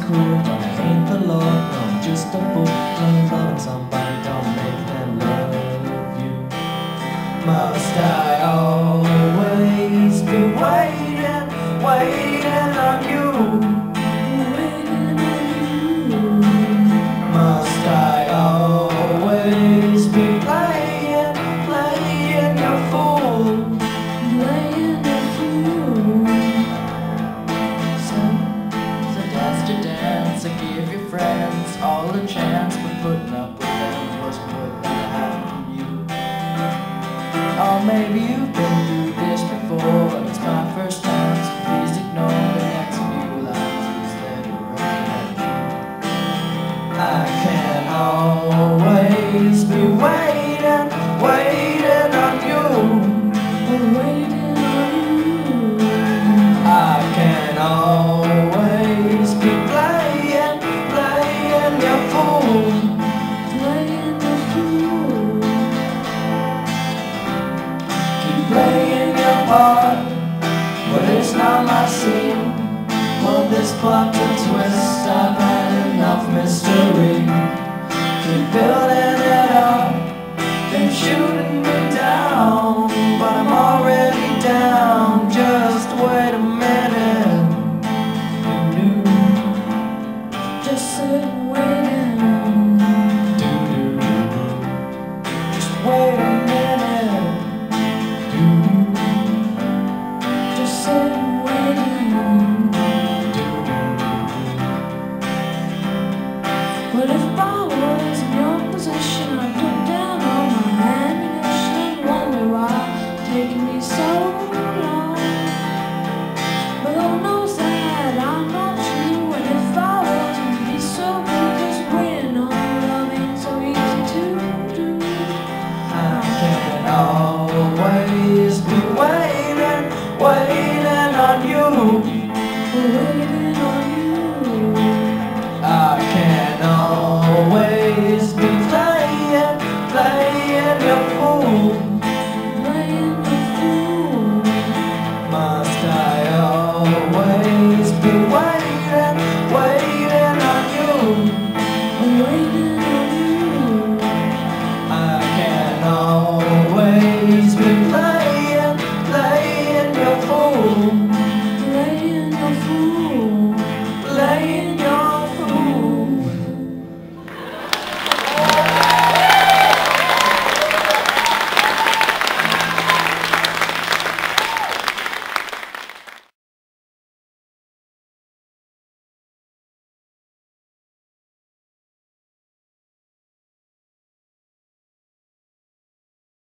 cool, but I ain't the Lord. No, I'm just a fool. Loving somebody don't make them love you. Must I always be waiting, waiting on you? Must I always be playing, playing your fool? Playing your fool. So dance to dance and give your friends all a chance, but putting up with them was what I had from you. Or maybe you've been through this before, but it's my first chance. Please ignore the next few lines instead of running at you. I can't always be waiting, waiting on you. Waiting on you. I can't always be playing, playing your fool. Playing your fool. Playing your part, but it's not my scene. Pull this plot to twist, I've had enough mystery. Keep building it up, then shooting me down, but I'm already down. Just wait a minute. You just sit waiting. Just wait.